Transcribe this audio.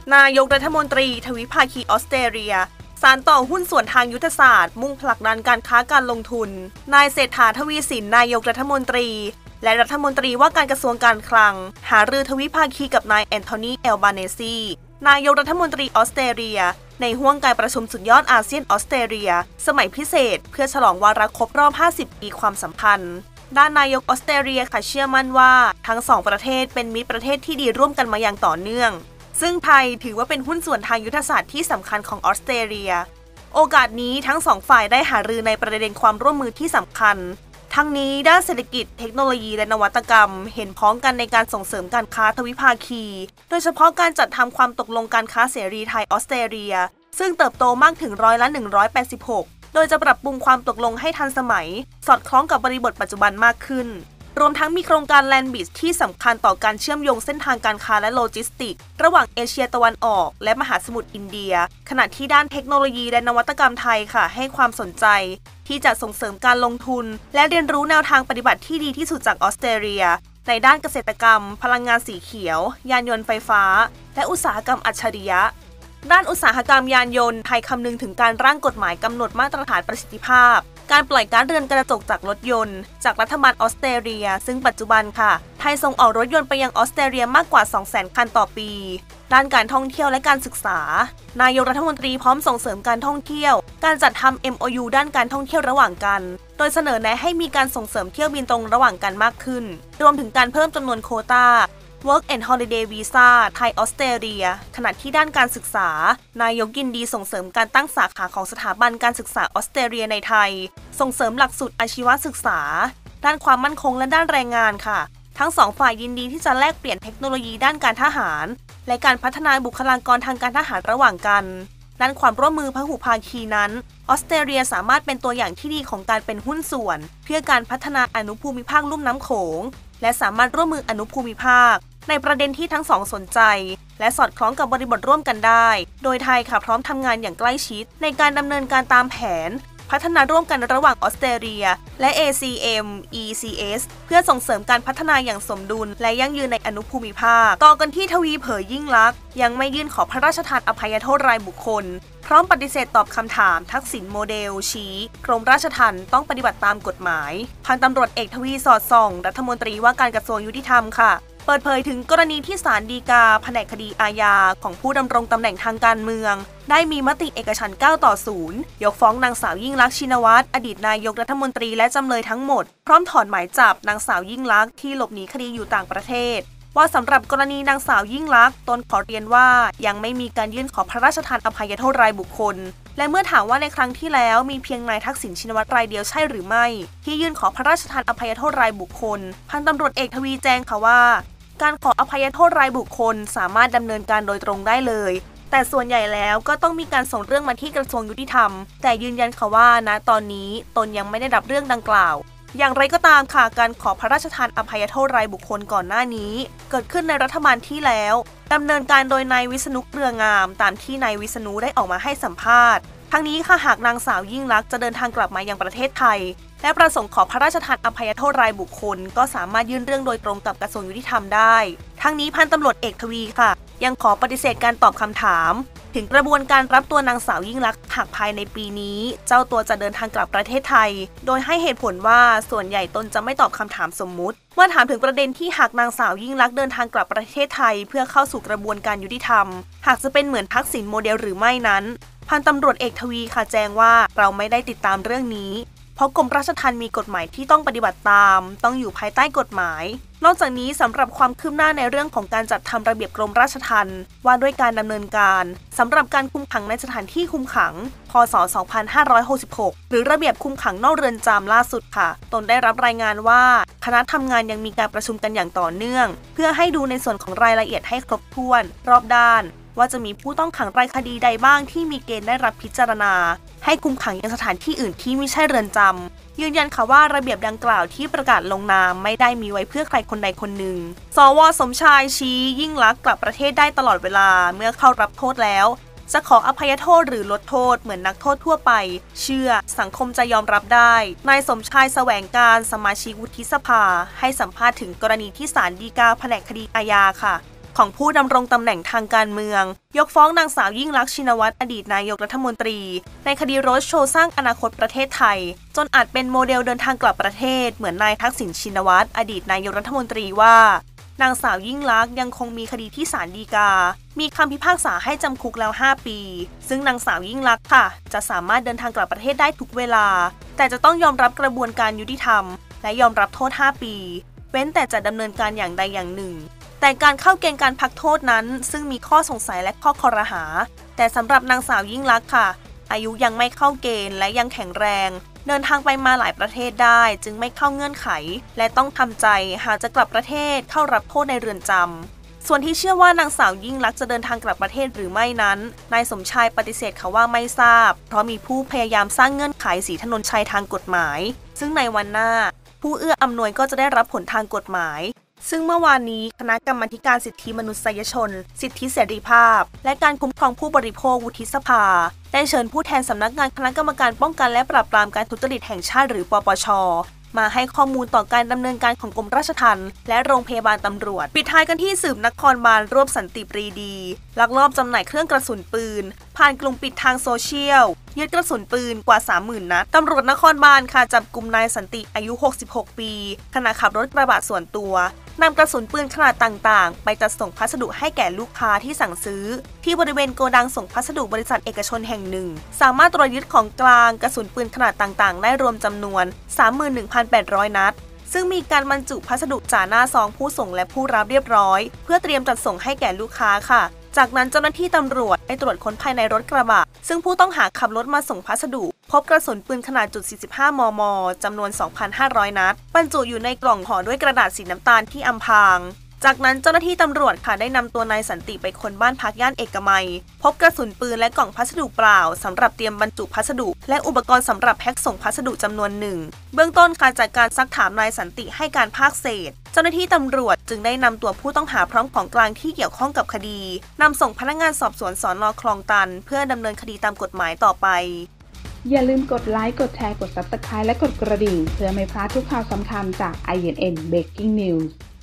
นายกรัฐมนตรีทวิภาคีออสเตรเลียสานต่อหุ้นส่วนทางยุทธศาสตร์มุ่งผลักดันการค้าการลงทุนนายเศรษฐาทวีสินนายกรัฐมนตรีและรัฐมนตรีว่าการกระทรวงการคลังหารือทวิภาคีกับนายแอนโทนีเอลบาเนซีนายกรัฐมนตรีออสเตรเลียในห้วงการประชุมสุดยอดอาเซียนออสเตรเลียสมัยพิเศษเพื่อฉลองวาระครบรอบ50 ปีความสัมพันธ์ด้านนายกออสเตรเลียค่ะเชื่อมั่นว่าทั้งสองประเทศเป็นมิตรประเทศที่ดีร่วมกันมาอย่างต่อเนื่องซึ่งไทยถือว่าเป็นหุ้นส่วนทางยุทธศาสตร์ที่สำคัญของออสเตรเลียโอกาสนี้ทั้งสองฝ่ายได้หารือในประเด็นความร่วมมือที่สำคัญทั้งนี้ด้านเศรษฐกิจเทคโนโลยีและนวัตกรรมเห็นพ้องกันในการส่งเสริมการค้าทวิภาคีโดยเฉพาะการจัดทำความตกลงการค้าเสรีไทยออสเตรเลียซึ่งเติบโตมากถึง186%โดยจะปรับปรุงความตกลงให้ทันสมัยสอดคล้องกับบริบทปัจจุบันมากขึ้นรวมทั้งมีโครงการแลนด์บริดจ์ที่สำคัญต่อการเชื่อมโยงเส้นทางการค้าและโลจิสติกส์ระหว่างเอเชียตะวันออกและมหาสมุทรอินเดียขณะที่ด้านเทคโนโลยีและนวัตกรรมไทยค่ะให้ความสนใจที่จะส่งเสริมการลงทุนและเรียนรู้แนวทางปฏิบัติที่ดีที่สุดจากออสเตรเลียในด้านเกษตรกรรมพลังงานสีเขียวยานยนต์ไฟฟ้าและอุตสาหกรรมอัจฉริยะด้านอุตสาหกรรมยานยนต์ไทยคำนึงถึงการร่างกฎหมายกำหนดมาตรฐานประสิทธิภาพการปล่อยก๊าซเรือนกระจกจากรถยนต์จากรัฐบาลออสเตรเลียซึ่งปัจจุบันค่ะไทยส่งออกรถยนต์ไปยังออสเตรเลียมากกว่า 200,000 คันต่อปีด้านการท่องเที่ยวและการศึกษานายกรัฐมนตรีพร้อมส่งเสริมการท่องเที่ยวการจัดทำ MOU ด้านการท่องเที่ยวระหว่างกันโดยเสนอแนะให้มีการส่งเสริมเที่ยวบินตรงระหว่างกันมากขึ้นรวมถึงการเพิ่มจำนวนโควต้าWork and Holiday Visa ไทยออสเตรเลียขณะที่ด้านการศึกษานายกยินดีส่งเสริมการตั้งสาขาของสถาบันการศึกษาออสเตรเลียในไทยส่งเสริมหลักสูตรอาชีวศึกษาด้านความมั่นคงและด้านแรงงานค่ะทั้งสองฝ่ายยินดีที่จะแลกเปลี่ยนเทคโนโลยีด้านการทหารและการพัฒนาบุคลากรทางการทหารระหว่างกันด้านความร่วมมือพหุภาคีนั้นออสเตรเลียสามารถเป็นตัวอย่างที่ดีของการเป็นหุ้นส่วนเพื่อการพัฒนาอนุภูมิภาคลุ่มน้ำโขงและสามารถร่วมมืออนุภูมิภาคในประเด็นที่ทั้งสองสนใจและสอดคล้องกับบริบทร่วมกันได้โดยไทยค่ะพร้อมทำงานอย่างใกล้ชิดในการดำเนินการตามแผนพัฒนาร่วมกันระหว่างออสเตรเลียและ ACM ECS เพื่อส่งเสริมการพัฒนาอย่างสมดุลและยั่งยืนในอนุภูมิภาคต่อกันที่ทวีเผยยิ่งลักษณ์ยังไม่ยื่นขอพระราชทานอภัยโทษรายบุคคลพร้อมปฏิเสธตอบคำถามทักษิณโมเดลชี้กรมราชทัณฑ์ต้องปฏิบัติตามกฎหมายพันตำรวจเอกทวีสอดส่องรัฐมนตรีว่าการกระทรวงยุติธรรมค่ะเปิดเผยถึงกรณีที่ศาลฎีกาแผนกคดีอาญาของผู้ดำรงตำแหน่งทางการเมืองได้มีมติเอกฉันท์9-0ยกฟ้องนางสาวยิ่งลักษณ์ชินวัตรอดีตนายกรัฐมนตรีและจำเลยทั้งหมดพร้อมถอนหมายจับนางสาวยิ่งลักษณ์ที่หลบหนีคดีอยู่ต่างประเทศว่าสำหรับกรณีนางสาวยิ่งลักษณ์ตนขอเรียนว่ายังไม่มีการยื่นขอพระราชทานอภัยโทษรายบุคคลและเมื่อถามว่าในครั้งที่แล้วมีเพียงนายทักษิณชินวัตรรายเดียวใช่หรือไม่ที่ยื่นขอพระราชทานอภัยโทษรายบุคคลพันตำรวจเอกทวีแจ้งค่ะว่าการขออภัยโทษรายบุคคลสามารถดำเนินการโดยตรงได้เลยแต่ส่วนใหญ่แล้วก็ต้องมีการส่งเรื่องมาที่กระทรวงยุติธรรมแต่ยืนยันค่ะว่าณตอนนี้ตนยังไม่ได้รับเรื่องดังกล่าวอย่างไรก็ตามค่ะการขอพระราชทานอภัยโทษรายบุคคลก่อนหน้านี้เกิดขึ้นในรัฐบาลที่แล้วดำเนินการโดยนายวิษณุเครืองามตามที่นายวิษณุได้ออกมาให้สัมภาษณ์ทั้งนี้ค่ะหากนางสาวยิ่งลักษณ์จะเดินทางกลับมายังประเทศไทยและประสงค์ขอพระราชทานอภัยโทษรายบุคคลก็สามารถยื่นเรื่องโดยตรงกับกระทรวงยุติธรรมได้ทั้งนี้พันตำรวจเอกทวีค่ะยังขอปฏิเสธการตอบคำถามถึงกระบวนการรับตัวนางสาวยิ่งลักษณ์หากภายในปีนี้เจ้าตัวจะเดินทางกลับประเทศไทยโดยให้เหตุผลว่าส่วนใหญ่ตนจะไม่ตอบคำถามสมมุติเมื่อถามถึงประเด็นที่หากนางสาวยิ่งลักษณ์เดินทางกลับประเทศไทยเพื่อเข้าสู่กระบวนการยุติธรรมหากจะเป็นเหมือนทักษิณโมเดลหรือไม่นั้นพันตำรวจเอกทวีค่ะแจ้งว่าเราไม่ได้ติดตามเรื่องนี้เพราะกรมราชทัณฑ์มีกฎหมายที่ต้องปฏิบัติตามต้องอยู่ภายใต้กฎหมายนอกจากนี้สำหรับความคืบหน้าในเรื่องของการจัดทำระเบียบกรมราชทัณฑ์ว่าด้วยการดำเนินการสำหรับการคุมขังในสถานที่คุมขังพ.ศ. 2566หรือระเบียบคุมขังนอกเรือนจำล่าสุดค่ะตนได้รับรายงานว่าคณะทำงานยังมีการประชุมกันอย่างต่อเนื่องเพื่อให้ดูในส่วนของรายละเอียดให้ครบถ้วนรอบด้านว่าจะมีผู้ต้องขังรายคดีใดบ้างที่มีเกณฑ์ได้รับพิจารณาให้คุมขังยังสถานที่อื่นที่ไม่ใช่เรือนจำยืนยันค่ะว่าระเบียบดังกล่าวที่ประกาศลงนามไม่ได้มีไว้เพื่อใครคนใดคนหนึ่งสว.สมชายชี้ยิ่งลักษณ์กลับประเทศได้ตลอดเวลาเมื่อเข้ารับโทษแล้วจะขออภัยโทษหรือลดโทษเหมือนนักโทษทั่วไปเชื่อสังคมจะยอมรับได้นายสมชายแสวงการสมาชิกวุฒิสภาให้สัมภาษณ์ถึงกรณีที่ศาลฎีกาแผนกคดีอาญาค่ะของผู้ดำรงตำแหน่งทางการเมืองยกฟ้องนางสาวยิ่งลักษณ์ชินวัตรอดีตนายกรัฐมนตรีในคดีโรดโชว์สร้างอนาคตประเทศไทยจนอาจเป็นโมเดลเดินทางกลับประเทศเหมือนนายทักษิณชินวัตรอดีตนายกรัฐมนตรีว่านางสาวยิ่งลักษณ์ยังคงมีคดีที่ศาลฎีกามีคำพิพากษาให้จำคุกแล้ว5 ปีซึ่งนางสาวยิ่งลักษณ์ค่ะจะสามารถเดินทางกลับประเทศได้ทุกเวลาแต่จะต้องยอมรับกระบวนการยุติธรรมและยอมรับโทษ5 ปีเว้นแต่จะดำเนินการอย่างใดอย่างหนึ่งแต่การเข้าเกณฑ์การพักโทษนั้นซึ่งมีข้อสงสัยและข้อคอรหาแต่สำหรับนางสาวยิ่งลักษณ์ค่ะอายุยังไม่เข้าเกณฑ์และยังแข็งแรงเดินทางไปมาหลายประเทศได้จึงไม่เข้าเงื่อนไขและต้องทำใจหากจะกลับประเทศเข้ารับโทษในเรือนจำส่วนที่เชื่อว่านางสาวยิ่งลักษณ์จะเดินทางกลับประเทศหรือไม่นั้นนายสมชายปฏิเสธค่ะว่าไม่ทราบเพราะมีผู้พยายามสร้างเงื่อนไขศรีถนนชัยทางกฎหมายซึ่งในวันหน้าผู้เอื้ออำนวยก็จะได้รับผลทางกฎหมายซึ่งเมื่อวานนี้คณะกรรมาธิการสิทธิมนุษยชนสิทธิเสรีภาพและการคุ้มครองผู้บริโภควุฒิสภาได้เชิญผู้แทนสำนักงานคณะกรรมการป้องกันและปราบปรามการทุจริตแห่งชาติหรือปปช.มาให้ข้อมูลต่อการดำเนินการของกรมราชทัณฑ์และโรงพยาบาลตำรวจปิดท้ายกันที่สืบนครบาลรวบสันติปรีดีลักลอบจำหน่ายเครื่องกระสุนปืนผ่านกลุ่มปิดทางโซเชียลยึดกระสุนปืนกว่า 30,000 นัดตำรวจนครบาลค่ะจับกุมนายสันติอายุ66 ปีขณะขับรถกระบะส่วนตัวนำกระสุนปืนขนาดต่างๆไปจัดส่งพัสดุให้แก่ลูกค้าที่สั่งซื้อที่บริเวณโกดังส่งพัสดุบริษัทเอกชนแห่งหนึ่งสามารถตรวจยึดของกลางกระสุนปืนขนาดต่างๆได้รวมจำนวน 31,800 นัดซึ่งมีการบรรจุพัสดุจ่าหน้าซองผู้ส่งและผู้รับเรียบร้อยเพื่อเตรียมจัดส่งให้แก่ลูกค้าค่ะจากนั้นเจ้าหน้าที่ตำรวจได้ตรวจค้นภายในรถกระบะซึ่งผู้ต้องหาขับรถมาส่งพัสดุพบกระสุนปืนขนาด.45 มม.จำนวน 2,500 นัดบรรจุอยู่ในกล่องห่อด้วยกระดาษสีน้ำตาลที่อำพรางจากนั้นเจ้าหน้าที่ตำรวจค่ะได้นำตัวนายสันติไปค้นบ้านพักย่านเอกมัยพบกระสุนปืนและกล่องพัสดุเปล่าสำหรับเตรียมบรรจุพัสดุและอุปกรณ์สำหรับแพ็คส่งพัสดุจำนวนหนึ่งเบื้องต้นค่ะจากการซักถามนายสันติให้การภาคเศษเจ้าหน้าที่ตำรวจจึงได้นำตัวผู้ต้องหาพร้อมของกลางที่เกี่ยวข้องกับคดีนำส่งพนักงานสอบสวนสน.คลองตันเพื่อดำเนินคดีตามกฎหมายต่อไปอย่าลืมกดไลค์กดแชร์กด Subscribe และกดกระดิ่งเพื่อไม่พลาดทุกข่าวสำคัญจาก INN Breaking News